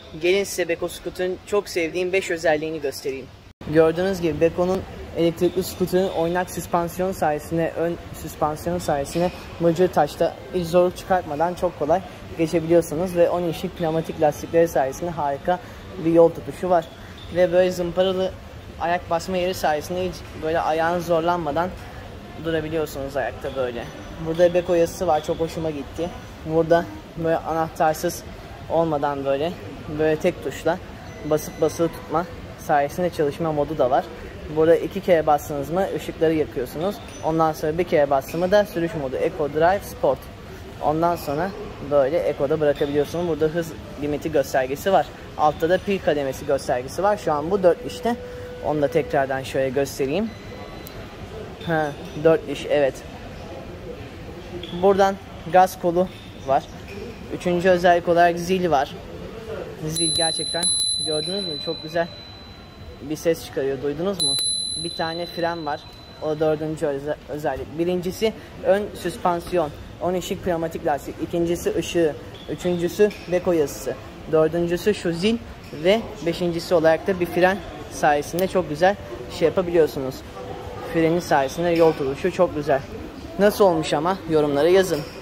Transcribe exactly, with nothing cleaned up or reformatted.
Gelin size Beko Scooter'ın çok sevdiğim beş özelliğini göstereyim. Gördüğünüz gibi Beko'nun elektrikli scooter'ın oynak süspansiyon sayesinde, ön süspansiyon sayesinde mıcır taşta hiç zorluk çıkartmadan çok kolay geçebiliyorsunuz ve on inçlik pneumatik lastikleri sayesinde harika bir yol tutuşu var. Ve böyle zımparalı ayak basma yeri sayesinde hiç böyle ayağınız zorlanmadan durabiliyorsunuz ayakta böyle. Burada Beko yazısı var, çok hoşuma gitti. Burada böyle anahtarsız olmadan böyle böyle tek tuşla basıp basılı tutma sayesinde çalışma modu da var. Burada iki kere bastınız mı ışıkları yakıyorsunuz. Ondan sonra bir kere bastığımı da sürüş modu Eco Drive Sport. Ondan sonra böyle Eco'da bırakabiliyorsunuz. Burada hız limiti göstergesi var. Altta da pil kademesi göstergesi var. Şu an bu dört işte. Onu da tekrardan şöyle göstereyim. Ha, dört iş, evet. Buradan gaz kolu var. Üçüncü özellik olarak zil var. Zil gerçekten gördünüz mü? Çok güzel bir ses çıkarıyor. Duydunuz mu? Bir tane fren var. O dördüncü öze özellik. Birincisi ön süspansiyon. on inçlik pneumatik lastik. İkincisi ışığı. Üçüncüsü Beko yazısı. Dördüncüsü şu zil. Ve beşincisi olarak da bir fren sayesinde çok güzel şey yapabiliyorsunuz. Frenin sayesinde yol tutuşu çok güzel. Nasıl olmuş ama yorumlara yazın.